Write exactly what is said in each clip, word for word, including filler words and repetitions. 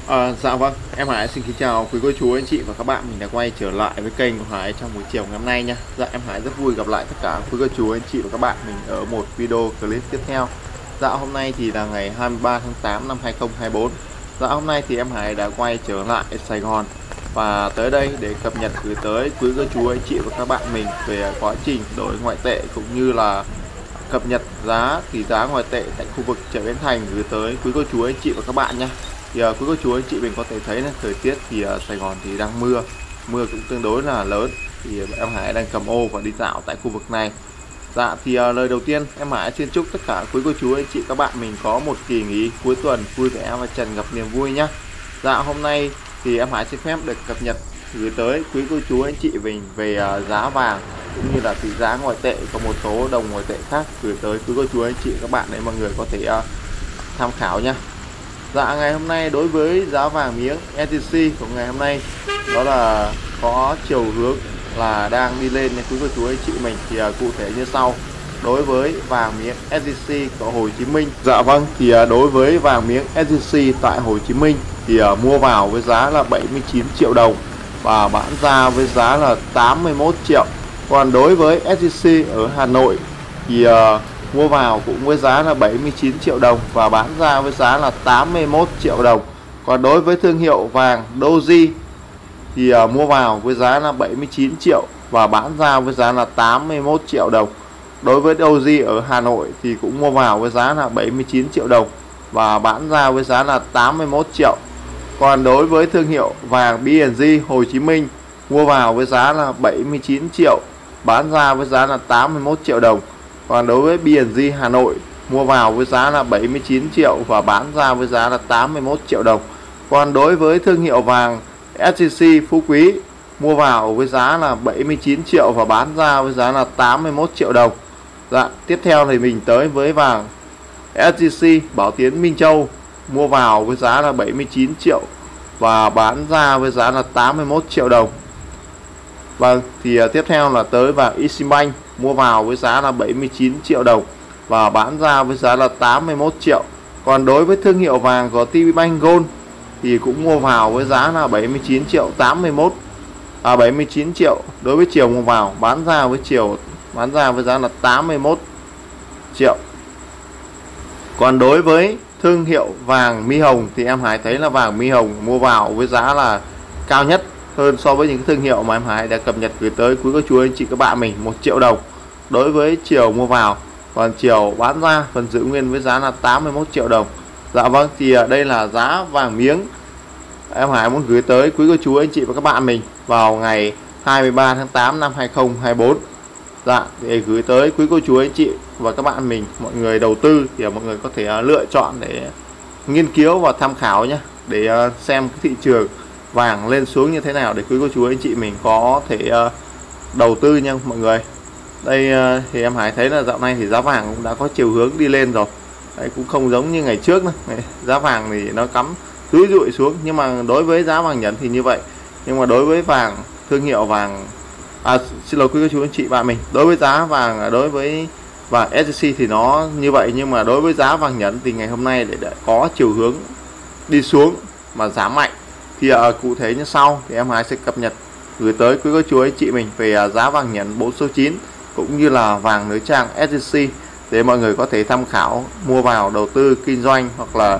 À, dạ vâng, em Hải xin kính chào quý cô chú anh chị và các bạn. Mình đã quay trở lại với kênh của Hải trong buổi chiều ngày hôm nay nha. Dạ em Hải rất vui gặp lại tất cả quý cô chú anh chị và các bạn mình ở một video clip tiếp theo. Dạ hôm nay thì là ngày hai mươi ba tháng tám năm hai nghìn không trăm hai mươi tư. Dạ hôm nay thì em Hải đã quay trở lại Sài Gòn và tới đây để cập nhật gửi tới quý cô chú anh chị và các bạn mình về quá trình đổi ngoại tệ cũng như là cập nhật giá tỷ giá ngoại tệ tại khu vực chợ Bến Thành gửi tới quý cô chú anh chị và các bạn nha. Thì uh, quý cô chú anh chị mình có thể thấy là thời tiết thì uh, Sài Gòn thì đang mưa mưa cũng tương đối là lớn, thì em Hải đang cầm ô và đi dạo tại khu vực này. Dạ thì uh, lời đầu tiên em Hải xin chúc tất cả quý cô chú anh chị các bạn mình có một kỳ nghỉ cuối tuần vui vẻ và tràn ngập niềm vui nhé. Dạ hôm nay thì em Hải xin phép được cập nhật gửi tới quý cô chú anh chị mình về uh, giá vàng cũng như là tỷ giá ngoại tệ, có một số đồng ngoại tệ khác gửi tới quý cô chú anh chị các bạn để mọi người có thể uh, tham khảo nha. Dạ ngày hôm nay đối với giá vàng miếng ét gi xê của ngày hôm nay đó là có chiều hướng là đang đi lên nha quý cô chú anh chị mình. Thì uh, cụ thể như sau: đối với vàng miếng ét gi xê của Hồ Chí Minh. Dạ vâng, thì uh, đối với vàng miếng ét gi xê tại Hồ Chí Minh thì uh, mua vào với giá là bảy mươi chín triệu đồng và bán ra với giá là tám mươi mốt triệu. Còn đối với ét gi xê ở Hà Nội thì uh, mua vào cũng với giá là bảy mươi chín triệu đồng và bán ra với giá là tám mươi mốt triệu đồng. Còn đối với thương hiệu vàng Doji thì uh, mua vào với giá là bảy mươi chín triệu và bán ra với giá là tám mươi mốt triệu đồng. Đối với Doji ở Hà Nội thì cũng mua vào với giá là bảy mươi chín triệu đồng và bán ra với giá là tám mươi mốt triệu. Còn đối với thương hiệu vàng bê en giê Hồ Chí Minh mua vào với giá là bảy mươi chín triệu, bán ra với giá là tám mươi mốt triệu đồng. Còn đối với bê en giê Hà Nội mua vào với giá là bảy mươi chín triệu và bán ra với giá là tám mươi mốt triệu đồng. Còn đối với thương hiệu vàng ét gi xê Phú Quý mua vào với giá là bảy mươi chín triệu và bán ra với giá là tám mươi mốt triệu đồng. Dạ, tiếp theo thì mình tới với vàng ét gi xê Bảo Tiến Minh Châu mua vào với giá là bảy mươi chín triệu và bán ra với giá là tám mươi mốt triệu đồng. Vâng, thì uh, tiếp theo là tới vàng Eximbank mua vào với giá là bảy mươi chín triệu đồng và bán ra với giá là tám mươi mốt triệu. Còn đối với thương hiệu vàng của tê bê Bank Gold thì cũng mua vào với giá là bảy mươi chín triệu tám mươi mốt à bảy mươi chín triệu đối với chiều mua vào, bán ra với chiều bán ra với giá là tám mươi mốt triệu. Còn đối với thương hiệu vàng Mi Hồng thì em Hải thấy là vàng Mi Hồng mua vào với giá là cao nhất hơn so với những thương hiệu mà em Hải đã cập nhật gửi tới quý cô chú anh chị các bạn mình, một triệu đồng đối với chiều mua vào, còn chiều bán ra phần giữ nguyên với giá là tám mươi mốt triệu đồng. Dạ vâng, thì đây là giá vàng miếng em Hải muốn gửi tới quý cô chú anh chị và các bạn mình vào ngày hai mươi ba tháng tám năm hai nghìn không trăm hai mươi tư. Dạ, để gửi tới quý cô chú anh chị và các bạn mình, mọi người đầu tư thì mọi người có thể lựa chọn để nghiên cứu và tham khảo nhé, để xem cái thị trường vàng lên xuống như thế nào để quý cô chú anh chị mình có thể uh, đầu tư nha mọi người. Đây uh, thì em Hải thấy là dạo này thì giá vàng cũng đã có chiều hướng đi lên rồi. Đấy, cũng không giống như ngày trước nữa. Đấy, giá vàng thì nó cắm rúi rụi xuống, nhưng mà đối với giá vàng nhẫn thì như vậy. Nhưng mà đối với vàng thương hiệu vàng à, xin lỗi quý cô chú anh chị bạn mình, đối với giá vàng đối với vàng ét gi xê thì nó như vậy, nhưng mà đối với giá vàng nhẫn thì ngày hôm nay để, để có chiều hướng đi xuống mà giảm mạnh. Thì uh, cụ thể như sau thì em Hải sẽ cập nhật gửi tới quý cô chú anh chị mình về uh, giá vàng nhẫn bốn số chín cũng như là vàng nữ trang ét gi xê để mọi người có thể tham khảo mua vào đầu tư kinh doanh hoặc là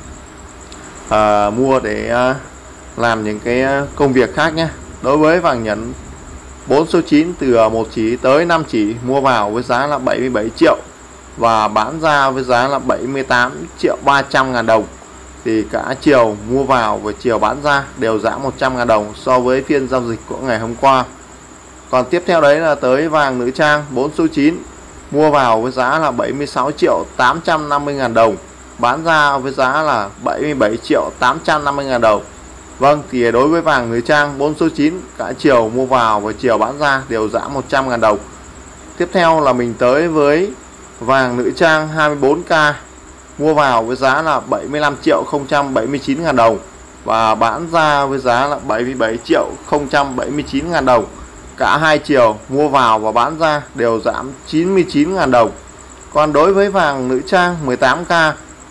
uh, mua để uh, làm những cái công việc khác nhé. Đối với vàng nhẫn bốn số chín từ một chỉ tới năm chỉ mua vào với giá là bảy mươi bảy triệu và bán ra với giá là bảy mươi tám triệu ba trăm ngàn đồng. Thì cả chiều mua vào và chiều bán ra đều giảm một trăm ngàn đồng so với phiên giao dịch của ngày hôm qua. Còn tiếp theo đấy là tới vàng nữ trang bốn số chín mua vào với giá là bảy mươi sáu triệu tám trăm năm mươi ngàn đồng, bán ra với giá là bảy mươi bảy triệu tám trăm năm mươi ngàn đồng. Vâng, thì đối với vàng nữ trang bốn số chín cả chiều mua vào và chiều bán ra đều giảm một trăm ngàn đồng. Tiếp theo là mình tới với vàng nữ trang hai mươi bốn K mua vào với giá là bảy mươi lăm triệu không trăm bảy mươi chín ngàn đồng và bán ra với giá là bảy mươi bảy triệu không trăm bảy mươi chín ngàn đồng. Cả hai chiều mua vào và bán ra đều giảm chín mươi chín ngàn đồng. Còn đối với vàng nữ trang mười tám K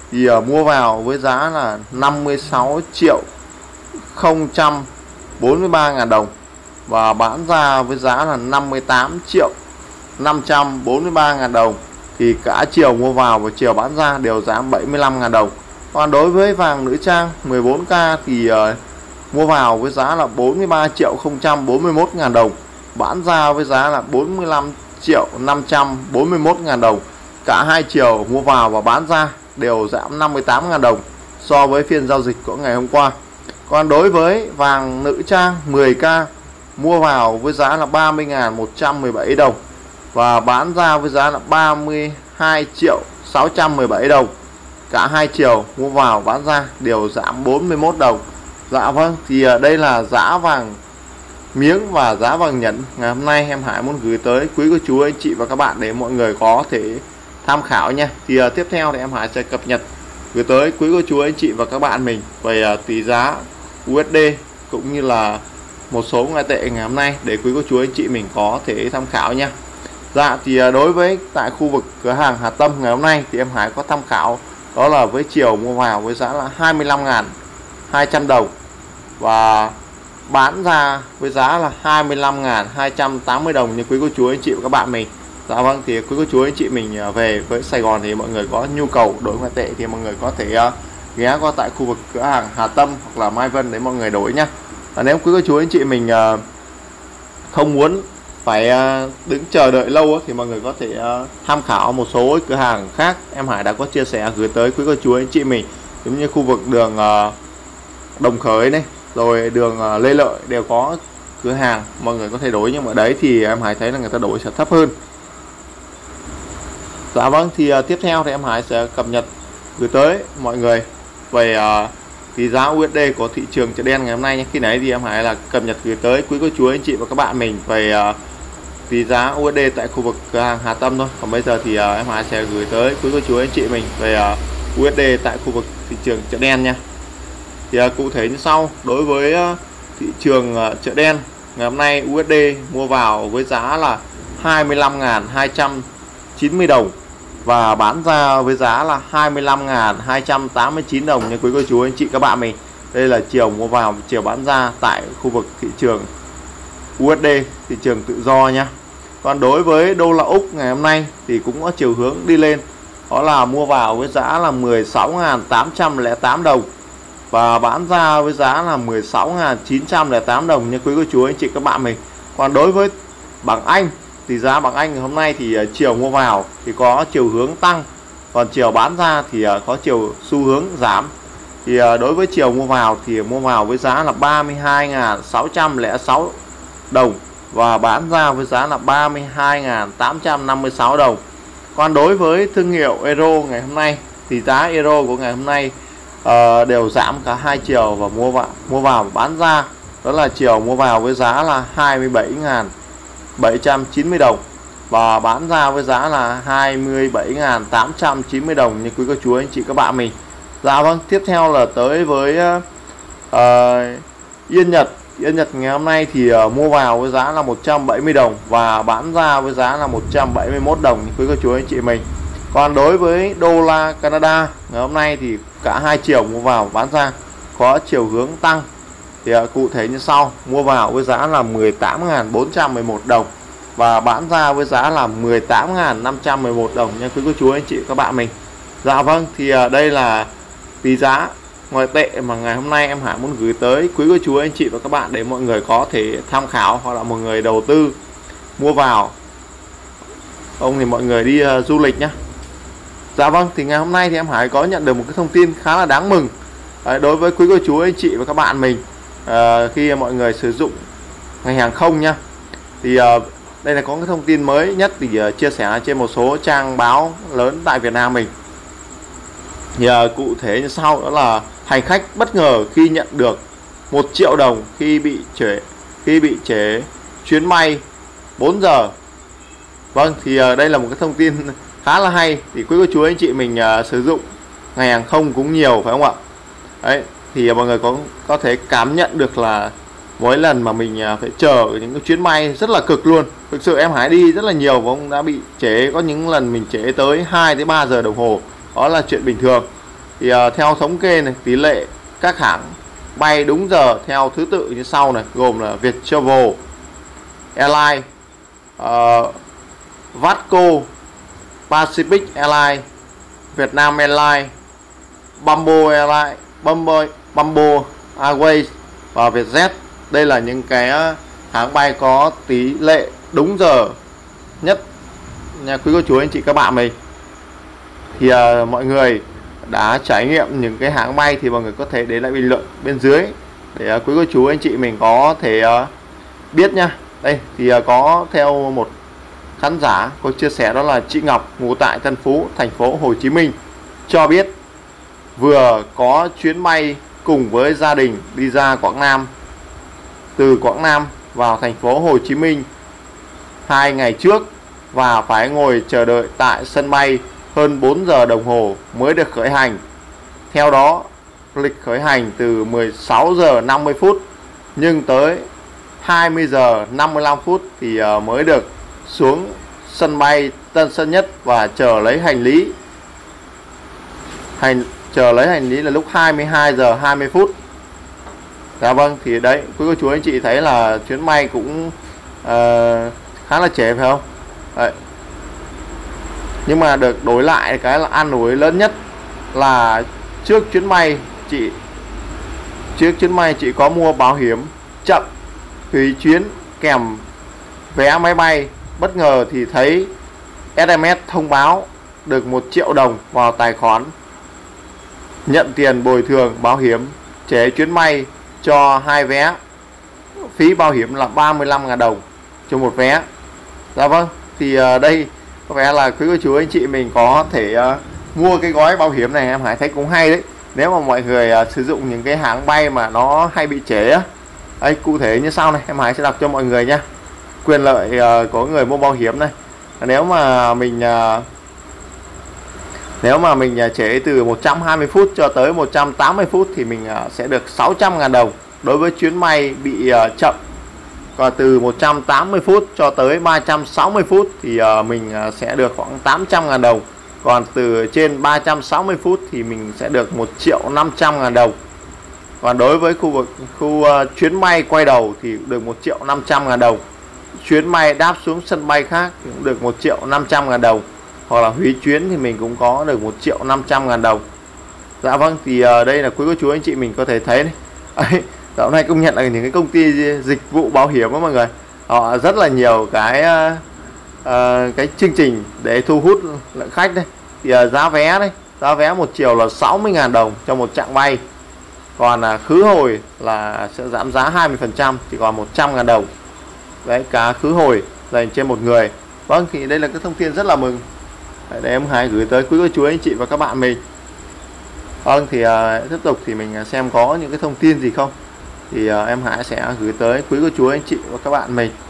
thì uh, mua vào với giá là năm mươi sáu triệu không trăm bốn mươi ba ngàn đồng và bán ra với giá là năm mươi tám triệu năm trăm bốn mươi ba ngàn đồng. Thì cả chiều mua vào và chiều bán ra đều giảm bảy mươi lăm ngàn đồng. Còn đối với vàng nữ trang mười bốn K thì uh, mua vào với giá là bốn mươi ba triệu không trăm bốn mươi mốt ngàn đồng, bán ra với giá là bốn mươi lăm triệu năm trăm bốn mươi mốt ngàn đồng. Cả hai chiều mua vào và bán ra đều giảm năm mươi tám ngàn đồng so với phiên giao dịch của ngày hôm qua. Còn đối với vàng nữ trang mười K mua vào với giá là ba mươi nghìn một trăm mười bảy đồng và bán ra với giá là ba mươi hai triệu sáu trăm mười bảy đồng. Cả hai chiều mua vào bán ra đều giảm bốn mươi mốt đồng. Dạ vâng, thì đây là giá vàng miếng và giá vàng nhẫn ngày hôm nay em Hải muốn gửi tới quý cô chú anh chị và các bạn để mọi người có thể tham khảo nha. Thì uh, tiếp theo thì em Hải sẽ cập nhật gửi tới quý cô chú anh chị và các bạn mình về uh, tỷ giá u ét đê cũng như là một số ngoại tệ ngày hôm nay để quý cô chú anh chị mình có thể tham khảo nha. Dạ thì uh, đối với tại khu vực cửa hàng Hà Tâm ngày hôm nay thì em Hải có tham khảo đó là với chiều mua vào với giá là hai mươi lăm nghìn hai trăm đồng và bán ra với giá là hai mươi lăm nghìn hai trăm tám mươi đồng như quý cô chú anh chị và các bạn mình. Dạ vâng, thì quý cô chú anh chị mình về với Sài Gòn thì mọi người có nhu cầu đổi ngoại tệ thì mọi người có thể uh, ghé qua tại khu vực cửa hàng Hà Tâm hoặc là Mai Vân để mọi người đổi nhá. Và nếu quý cô chú anh chị mình uh, không muốn phải uh, đứng chờ đợi lâu uh, thì mọi người có thể uh, tham khảo một số cửa hàng khác em Hải đã có chia sẻ gửi tới quý cô chú anh chị mình, giống như khu vực đường uh, Đồng Khởi này, rồi đường uh, Lê Lợi đều có cửa hàng mọi người có thể đổi, nhưng mà đấy thì em Hải thấy là người ta đổi sẽ thấp hơn. Dạ vâng, thì uh, tiếp theo thì em Hải sẽ cập nhật gửi tới mọi người về uh, tỷ giá u ét đê của thị trường chợ đen ngày hôm nay nhé. Khi nãy thì em Hải là cập nhật gửi tới quý cô chú anh chị và các bạn mình về uh, tỷ giá u ét đê tại khu vực cửa hàng Hà Tâm thôi. Còn bây giờ thì uh, em Hải sẽ gửi tới quý cô chú anh chị mình về uh, u ét đê tại khu vực thị trường chợ đen nha. Thì uh, cụ thể như sau, đối với uh, thị trường uh, chợ đen ngày hôm nay u ét đê mua vào với giá là hai mươi lăm nghìn hai trăm chín mươi đồng và bán ra với giá là hai mươi lăm nghìn hai trăm tám mươi chín đồng nha quý cô chú anh chị các bạn mình. Đây là chiều mua vào, chiều bán ra tại khu vực thị trường u ét đê, thị trường tự do nhá. Còn đối với đô la Úc ngày hôm nay thì cũng có chiều hướng đi lên, đó là mua vào với giá là mười sáu nghìn tám trăm lẻ tám đồng và bán ra với giá là mười sáu nghìn chín trăm lẻ tám đồng nha quý cô chú anh chị các bạn mình. Còn đối với bảng Anh, tỷ giá bảng Anh ngày hôm nay thì uh, chiều mua vào thì có chiều hướng tăng, còn chiều bán ra thì uh, có chiều xu hướng giảm. Thì uh, đối với chiều mua vào thì mua vào với giá là ba mươi hai nghìn sáu trăm lẻ sáu đồng và bán ra với giá là ba mươi hai nghìn tám trăm năm mươi sáu đồng. Còn đối với thương hiệu euro ngày hôm nay thì giá euro của ngày hôm nay uh, đều giảm cả hai chiều và mua vào mua vào và bán ra, đó là chiều mua vào với giá là hai mươi bảy nghìn bảy trăm chín mươi đồng và bán ra với giá là hai mươi bảy nghìn tám trăm chín mươi đồng như quý cô chú anh chị các bạn mình. Dạ vâng, tiếp theo là tới với uh, uh, Yên Nhật. Yên Nhật ngày hôm nay thì uh, mua vào với giá là một trăm bảy mươi đồng và bán ra với giá là một trăm bảy mươi mốt đồng như quý cô chú anh chị mình. Còn đối với đô la Canada ngày hôm nay thì cả hai chiều mua vào bán ra có chiều hướng tăng. Thì uh, cụ thể như sau, mua vào với giá là mười tám nghìn bốn trăm mười một đồng và bán ra với giá là mười tám nghìn năm trăm mười một đồng nha quý cô chú anh chị các bạn mình. Dạ vâng, thì uh, đây là tỷ giá ngoại tệ mà ngày hôm nay em Hải muốn gửi tới quý cô chú anh chị và các bạn để mọi người có thể tham khảo, hoặc là mọi người đầu tư mua vào, không thì mọi người đi uh, du lịch nhé. Dạ vâng, thì ngày hôm nay thì em Hải có nhận được một cái thông tin khá là đáng mừng Đấy, đối với quý cô chú anh chị và các bạn mình uh, khi mọi người sử dụng ngành hàng không nhá. Thì uh, đây là có cái thông tin mới nhất thì uh, chia sẻ trên một số trang báo lớn tại Việt Nam mình. Thì uh, cụ thể như sau, đó là hành khách bất ngờ khi nhận được một triệu đồng khi bị trễ khi bị trễ chuyến bay bốn giờ. Vâng, thì uh, đây là một cái thông tin khá là hay. Thì quý cô chú anh chị mình uh, sử dụng ngành hàng không cũng nhiều phải không ạ? Đấy, thì uh, mọi người có có thể cảm nhận được là mỗi lần mà mình uh, phải chờ những cái chuyến bay rất là cực luôn. Thực sự em Hải đi rất là nhiều và cũng đã bị trễ, có những lần mình trễ tới hai tới ba giờ đồng hồ. Đó là chuyện bình thường. Thì uh, theo thống kê này, tỷ lệ các hãng bay đúng giờ theo thứ tự như sau này, gồm là Viettravel Airlines, uh, Vasco, Pacific Airlines, Vietnam Airlines, Bamboo Airlines, Bamboo, Bamboo Airways và Vietjet. Đây là những cái hãng bay có tỷ lệ đúng giờ nhất nha quý cô chú anh chị các bạn mình. Thì uh, mọi người đã trải nghiệm những cái hãng bay thì mọi người có thể để lại bình luận bên dưới để uh, quý cô chú anh chị mình có thể uh, biết nha. Đây thì uh, có theo một khán giả có chia sẻ, đó là chị Ngọc ngụ tại Tân Phú, thành phố Hồ Chí Minh, cho biết vừa có chuyến bay cùng với gia đình đi ra Quảng Nam, từ Quảng Nam vào thành phố Hồ Chí Minh hai ngày trước, và phải ngồi chờ đợi tại sân bay hơn bốn giờ đồng hồ mới được khởi hành. Theo đó, lịch khởi hành từ mười sáu giờ năm mươi phút, nhưng tới hai mươi giờ năm mươi lăm phút thì mới được xuống sân bay Tân Sơn Nhất và chờ lấy hành lý. Hành chờ lấy hành lý là lúc hai mươi hai giờ hai mươi phút. Dạ vâng, thì đấy quý cô chú anh chị thấy là chuyến bay cũng uh, khá là trễ phải không? Đấy. Nhưng mà được đổi lại cái là an ủi lớn nhất là trước chuyến bay chị trước chuyến bay chị có mua bảo hiểm chậm hủy chuyến kèm vé máy bay, bất ngờ thì thấy ét em ét thông báo được một triệu đồng vào tài khoản, nhận tiền bồi thường bảo hiểm trễ chuyến bay cho hai vé, phí bảo hiểm là ba mươi lăm nghìn đồng cho một vé. Dạ vâng, thì uh, đây có vẻ là quý cô chú anh chị mình có thể uh, mua cái gói bảo hiểm này, em Hải thấy cũng hay đấy. Nếu mà mọi người uh, sử dụng những cái hãng bay mà nó hay bị trễ á, đây cụ thể như sau này, em Hải sẽ đọc cho mọi người nha. Quyền lợi uh, của người mua bảo hiểm này, nếu mà mình uh, nếu mà mình uh, trễ từ một trăm hai mươi phút cho tới một trăm tám mươi phút thì mình uh, sẽ được sáu trăm nghìn đồng đối với chuyến bay bị uh, chậm. Còn từ một trăm tám mươi phút cho tới ba trăm sáu mươi phút thì uh, mình uh, sẽ được khoảng tám trăm nghìn đồng. Còn từ trên ba trăm sáu mươi phút thì mình sẽ được một triệu năm trăm nghìn đồng. Còn đối với khu vực khu uh, chuyến bay quay đầu thì được một triệu năm trăm nghìn đồng. Chuyến bay đáp xuống sân bay khác thì cũng được một triệu năm trăm nghìn đồng. Hoặc là hủy chuyến thì mình cũng có được một triệu năm trăm nghìn đồng. Dạ vâng, thì uh, đây là quý cô chú anh chị mình có thể thấy này. Dạo này công nhận là những cái công ty dịch vụ bảo hiểm đó mọi người, họ rất là nhiều cái uh, uh, cái chương trình để thu hút lượng khách đây. Thì uh, giá vé đấy, giá vé một chiều là sáu mươi nghìn đồng cho một chặng bay. Còn uh, khứ hồi là sẽ giảm giá hai mươi phần trăm, chỉ còn một trăm nghìn đồng. Đấy, cả khứ hồi dành trên một người. Vâng, thì đây là cái thông tin rất là mừng để em Hải gửi tới quý cô chú anh chị và các bạn mình. Vâng, thì uh, tiếp tục thì mình xem có những cái thông tin gì không, thì uh, em Hải sẽ gửi tới quý cô chú anh chị và các bạn mình.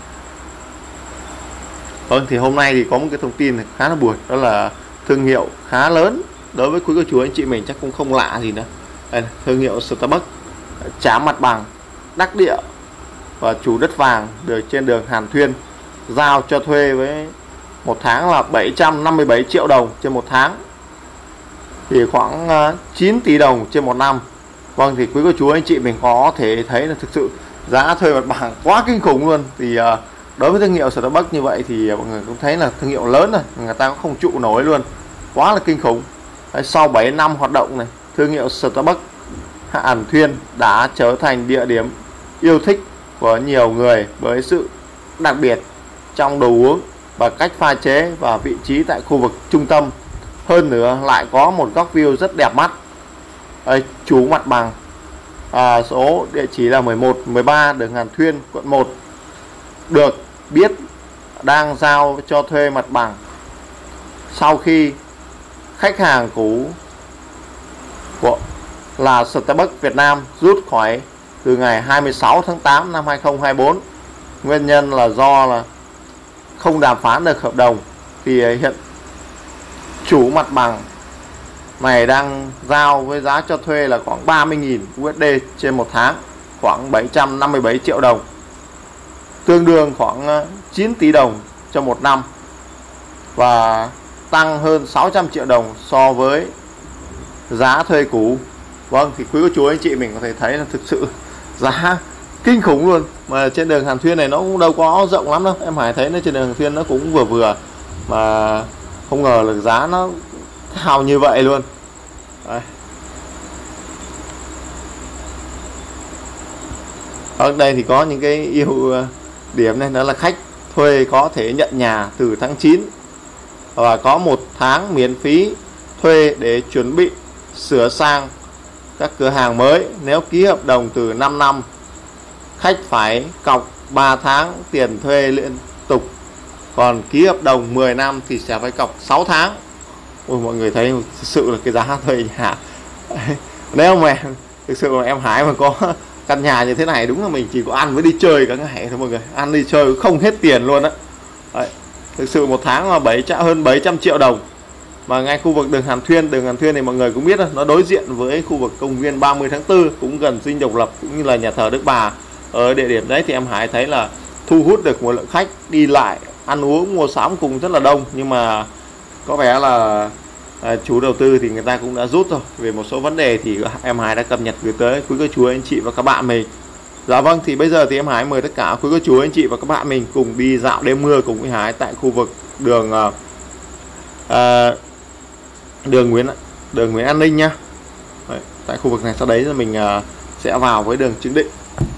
Vâng, thì hôm nay thì có một cái thông tin khá là buồn, đó là thương hiệu khá lớn đối với quý cô chú anh chị mình chắc cũng không lạ gì nữa. Đây này, thương hiệu Starbucks trả mặt bằng đắc địa và chủ đất vàng được trên đường Hàn Thuyên giao cho thuê với một tháng là bảy trăm năm mươi bảy triệu đồng trên một tháng, thì khoảng uh, chín tỷ đồng trên một năm. Vâng, thì quý cô chú anh chị mình có thể thấy là thực sự giá thuê mặt bằng quá kinh khủng luôn. Thì uh, đối với thương hiệu Starbucks như vậy thì mọi người cũng thấy là thương hiệu lớn rồi, người ta cũng không trụ nổi luôn, quá là kinh khủng. Đấy, sau bảy năm hoạt động này, thương hiệu Starbucks Hàn Thuyên đã trở thành địa điểm yêu thích của nhiều người với sự đặc biệt trong đồ uống và cách pha chế, và vị trí tại khu vực trung tâm. Hơn nữa lại có một góc view rất đẹp mắt. Đây, chủ mặt bằng à, số địa chỉ là mười một mười ba đường Hàn Thuyên, quận một, được biết đang giao cho thuê mặt bằng sau khi khách hàng cũ của là Starbucks Việt Nam rút khỏi từ ngày hai mươi sáu tháng tám năm hai nghìn không trăm hai mươi tư. Nguyên nhân là do là không đàm phán được hợp đồng. Thì hiện chủ mặt bằng này đang giao với giá cho thuê là khoảng ba mươi nghìn u ét đê trên một tháng, khoảng bảy trăm năm mươi bảy triệu đồng, tương đương khoảng chín tỷ đồng cho một năm, và tăng hơn sáu trăm triệu đồng so với giá thuê cũ. Vâng, thì quý cô chú anh chị mình có thể thấy là thực sự giá kinh khủng luôn. Mà trên đường Hàn Thuyên này nó cũng đâu có rộng lắm đâu. Em Hải thấy nó trên đường Hàn Thuyên nó cũng vừa vừa, mà không ngờ là giá nó cao như vậy luôn. Đây. Ở đây thì có những cái ưu điểm này, đó là khách thuê có thể nhận nhà từ tháng chín và có một tháng miễn phí thuê để chuẩn bị sửa sang các cửa hàng mới. Nếu ký hợp đồng từ năm năm, khách phải cọc ba tháng tiền thuê liên tục, còn ký hợp đồng mười năm thì sẽ phải cọc sáu tháng. Ôi, mọi người thấy thực sự là cái giá thuê nhà nếu mà thực sự là em Hải mà có căn nhà như thế này, đúng là mình chỉ có ăn với đi chơi cả ngày thôi mọi người, ăn đi chơi không hết tiền luôn á. Thực sự một tháng là bảy hơn bảy trăm triệu đồng. Mà ngay khu vực đường Hàn Thuyên, đường Hàn Thuyên này mọi người cũng biết đó, nó đối diện với khu vực công viên ba mươi tháng tư, cũng gần Dinh Độc Lập cũng như là nhà thờ Đức Bà. Ở địa điểm đấy thì em Hải thấy là thu hút được một lượng khách đi lại, ăn uống, mua sắm cùng rất là đông. Nhưng mà có vẻ là à, chủ đầu tư thì người ta cũng đã rút rồi. Về một số vấn đề thì em Hải đã cập nhật gửi tới quý cô chú anh chị và các bạn mình. Dạ vâng, thì bây giờ thì em Hải mời tất cả quý cô chú anh chị và các bạn mình cùng đi dạo đêm mưa cùng với Hải tại khu vực đường à, đường Nguyễn đường Nguyễn An Ninh nhá. Đấy, tại khu vực này sau đấy là mình à, sẽ vào với đường Trương Định.